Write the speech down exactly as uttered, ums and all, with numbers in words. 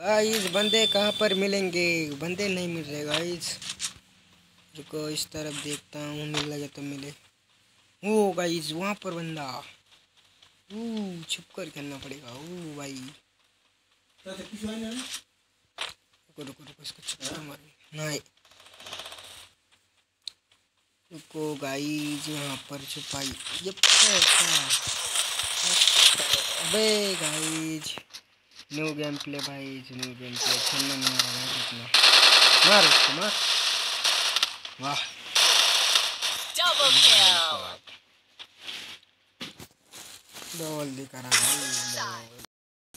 Guys बंदे कहाँ पर मिलेंगे? बंदे नहीं मिल रहे गाइस। रुको इस तरफ देखता हूँ, मिल लगे तो मिले। ओ गाइस वहाँ पर बंदा। ओ छुप कर खेलना पड़ेगा। ओ भाई रुको रुको रुको इसको छुप मार नहीं। रुको गाइस यहाँ पर छुपाई। ये अबे गाइस न्यू गेम प्ले भाई, न्यू गेम प्ले खेलना नहीं आ रहा है कितना। मार उसको मार। वाह डबल किल। डबल दिखा रहा है।